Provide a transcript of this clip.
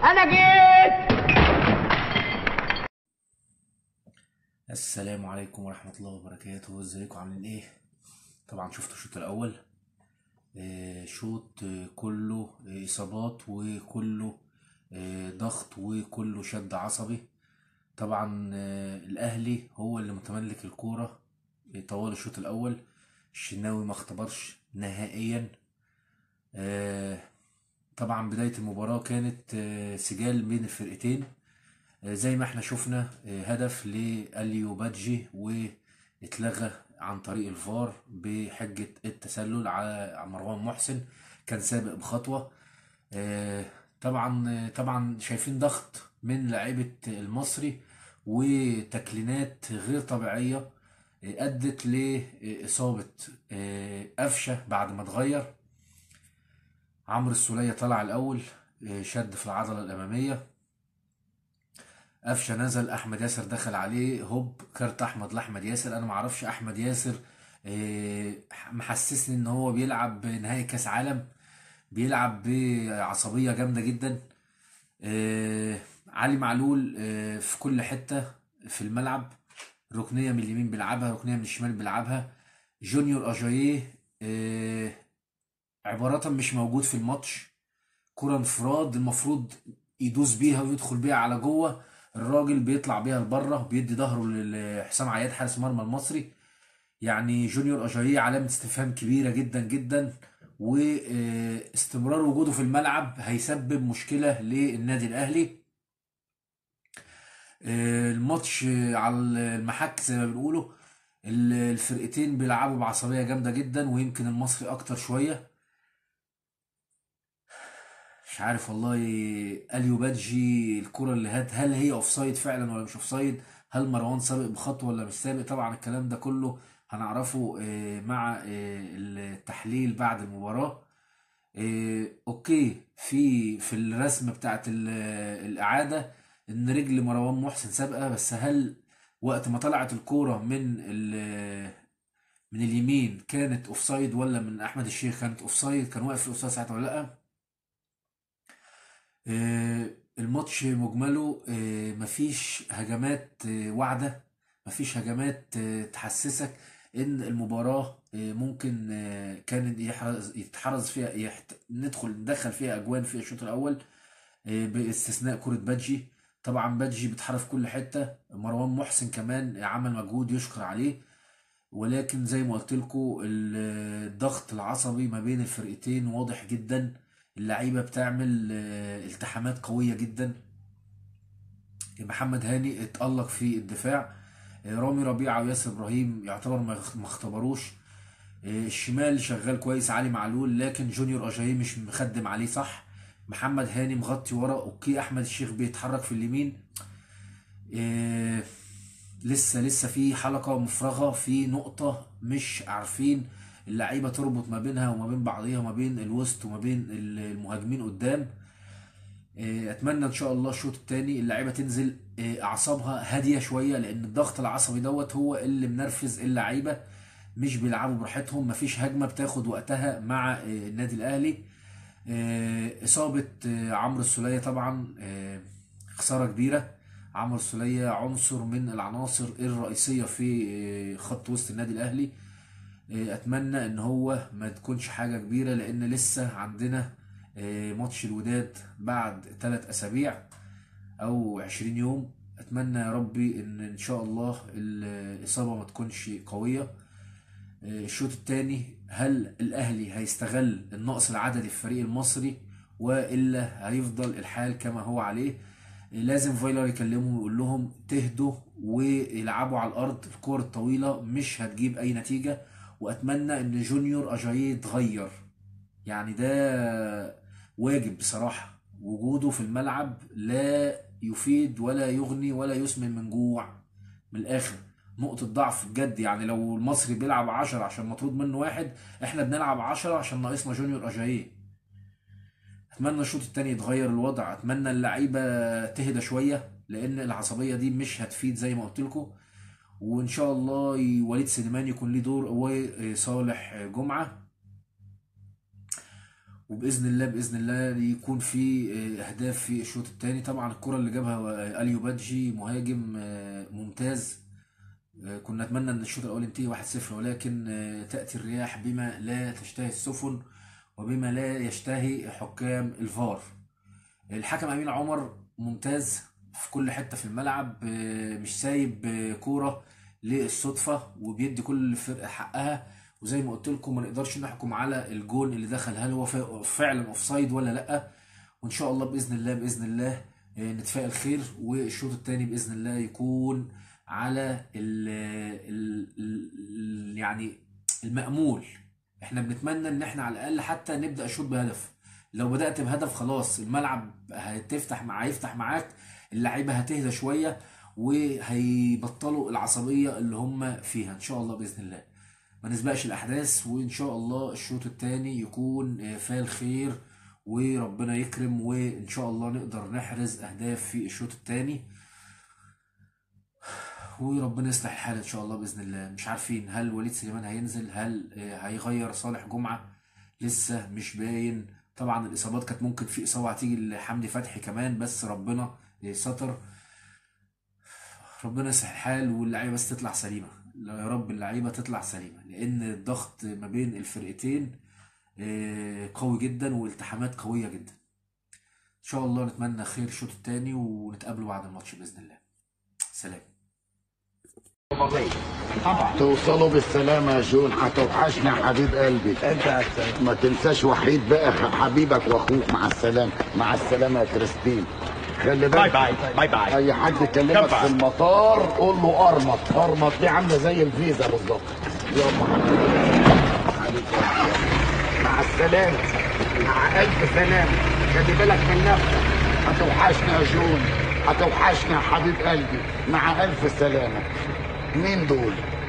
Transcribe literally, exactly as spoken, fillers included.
انا جيت. السلام عليكم ورحمة الله وبركاته. ازيكم عاملين ايه؟ طبعا شفتوا الشوط الاول. آه شوط آه كله آه اصابات وكله آه ضغط وكله شد عصبي. طبعا آه الاهلي هو اللي متملك الكورة آه طوال الشوط الاول. الشناوي ما اختبرش نهائيا. آه طبعا بداية المباراة كانت آه سجال بين الفرقتين. زي ما احنا شفنا هدف لأليو بادجي واتلغى عن طريق الفار بحجة التسلل على مروان محسن، كان سابق بخطوة. طبعا طبعا شايفين ضغط من لاعيبة المصري وتكلينات غير طبيعية أدت لإصابة قفشة بعد ما اتغير. عمرو السولية طلع الأول، شد في العضلة الأمامية. قفشه نزل، احمد ياسر دخل عليه، هوب كارت احمد لاحمد ياسر. انا معرفش احمد ياسر إيه، محسسني ان هو بيلعب نهائي كاس عالم، بيلعب بعصبيه جامده جدا. إيه، علي معلول إيه، في كل حته في الملعب، ركنيه من اليمين بيلعبها، ركنيه من الشمال بيلعبها. جونيور اجاييه إيه، عبارة مش موجود في الماتش. كرة انفراد المفروض يدوس بيها ويدخل بيها على جوه، الراجل بيطلع بيها لبره، بيدي ظهره لحسام عياد حارس مرمى المصري. يعني جونيور اجاييه علامة استفهام كبيرة جدا جدا، واستمرار وجوده في الملعب هيسبب مشكلة للنادي الاهلي. الماتش على المحك زي ما بنقوله، الفرقتين بيلعبوا بعصبية جامدة جدا، ويمكن المصري اكتر شوية. مش عارف والله. اليو بادجي الكرة اللي هات، هل هي اوفسايد فعلا ولا مش اوفسايد؟ هل مروان سابق بخطوه ولا مش سابق؟ طبعا الكلام ده كله هنعرفه آه، مع آه، التحليل بعد المباراة. آه، اوكي، في في الرسم بتاعت ال- الاعادة ان رجل مروان محسن سابقة، بس هل وقت ما طلعت الكورة من ال- من اليمين كانت اوفسايد، ولا من احمد الشيخ كانت اوفسايد؟ كان واقف في الاوفسايد ساعتها ولا لا؟ آه، الماتش مجمله آه، مفيش هجمات آه، واعدة، مفيش هجمات آه، تحسسك ان المباراة آه، ممكن آه، كان يحرز يتحرز فيها، يحت... ندخل ندخل فيها اجوان في الشوط الاول، آه، باستثناء كرة بادجي. طبعا بادجي بيتحرك في كل حتة، مروان محسن كمان عمل مجهود يشكر عليه. ولكن زي ما قلت لكم، الضغط العصبي ما بين الفرقتين واضح جدا. اللعيبه بتعمل آه، التحامات قويه جدا. محمد هاني اتألق في الدفاع، آه، رامي ربيعه وياسر ابراهيم يعتبر ما ما اختبروش. آه، الشمال شغال كويس علي معلول، لكن جونيور اجاييه مش مخدم عليه صح. محمد هاني مغطي ورا، اوكي احمد الشيخ بيتحرك في اليمين. آه، لسه لسه في حلقة مفرغة، في نقطة مش عارفين اللعيبة تربط ما بينها وما بين بعضيها، وما بين الوسط وما بين المهاجمين قدام. آه، اتمنى ان شاء الله الشوط الثاني اللعيبة تنزل آه، اعصابها هادية شوية، لان الضغط العصبي دوت هو اللي منرفز اللعيبة، مش بيلعبوا براحتهم، مفيش هجمة بتاخد وقتها مع آه، النادي الاهلي. آه، إصابة آه، عمرو السولية طبعا آه، خسارة كبيرة. عمرو السولية عنصر من العناصر الرئيسية في آه، خط وسط النادي الأهلي. آه، أتمنى إن هو ما تكونش حاجة كبيرة، لأن لسه عندنا آه، ماتش الوداد بعد ثلاث أسابيع أو عشرين يوم. أتمنى يا ربي إن إن شاء الله الإصابة ما تكونش قوية. الشوط الثاني، هل الاهلي هيستغل النقص العددي في الفريق المصري، والا هيفضل الحال كما هو عليه؟ لازم فايلر يكلمهم ويقول لهم تهدوا ويلعبوا على الارض، الكور الطويله مش هتجيب اي نتيجه. واتمنى ان جونيور اجاييه يتغير، يعني ده واجب بصراحه، وجوده في الملعب لا يفيد ولا يغني ولا يسمن من جوع. من الاخر نقطة ضعف بجد. يعني لو المصري بيلعب عشرة عشان مطرود منه واحد، احنا بنلعب عشرة عشان ناقصنا جونيور اجاييه. اتمنى الشوط التاني يتغير الوضع، اتمنى اللعيبة تهدى شوية، لان العصبية دي مش هتفيد زي ما قلت لكم. وان شاء الله ي- وليد سليمان يكون ليه دور، وصالح جمعة. وباذن الله باذن الله يكون في آه، اهداف في الشوط الثاني. طبعا الكره اللي جابها آه، اليو بادجي مهاجم آه، ممتاز. آه، كنا نتمنى ان الشوط الاول ينتهي واحد صفر، ولكن آه، تاتي الرياح بما لا تشتهي السفن وبما لا يشتهي حكام الفار. الحكم امين عمر ممتاز في كل حته في الملعب، آه، مش سايب آه، كوره للصدفه، وبيدي كل فرقه حقها. وزي ما قلت لكم ما نقدرش نحكم على الجون اللي دخل هل هو فا- فعلا اوفسايد ولا لا. وان شاء الله باذن الله باذن الله آه، نتفائل خير، والشوط الثاني باذن الله يكون على ال ال ال يعني المأمول. احنا بنتمنى ان احنا على الاقل حتى نبدا الشوط بهدف. لو بدات بهدف خلاص الملعب هتفتح مع هيفتح معاك، اللعيبه هتهدى شويه وهيبطلوا العصبيه اللي هم فيها ان شاء الله باذن الله. ما نسبقش الاحداث، وان شاء الله الشوط الثاني يكون آه، فيه الخير وربنا يكرم، وان شاء الله نقدر نحرز اهداف في الشوط الثاني، وربنا يصلح الحال ان شاء الله باذن الله. مش عارفين هل وليد سليمان هينزل، هل آه، هيغير صالح جمعه، لسه مش باين. طبعا الاصابات كانت ممكن في اصابه هتيجي لحمدي فتحي كمان، بس ربنا آه، ستر. ربنا يصلح الحال واللعيبه بس تطلع سليمه. يا رب اللعيبه تطلع سليمه، لان الضغط ما بين الفرقتين آه، قوي جدا والتحامات قويه جدا. ان شاء الله نتمنى خير الشوط الثاني ونتقابلوا بعد الماتش باذن الله. سلام. توصلوا بالسلامة يا جون، هتوحشنا يا حبيب قلبي. انت احسن. ما تنساش وحيد بقى حبيبك واخوك. مع السلامة. مع السلامة يا كريستين. خلي بالك باي باي باي باي. اي حد يكلمك في المطار قول له ارمط. ارمط دي عاملة زي الفيزا بالظبط. يلا حبيبي. مع السلامة. مع ألف سلامة. خلي بالك من نفسك. هتوحشنا يا جون، هتوحشنا يا حبيب قلبي. مع ألف سلامة. مين دول؟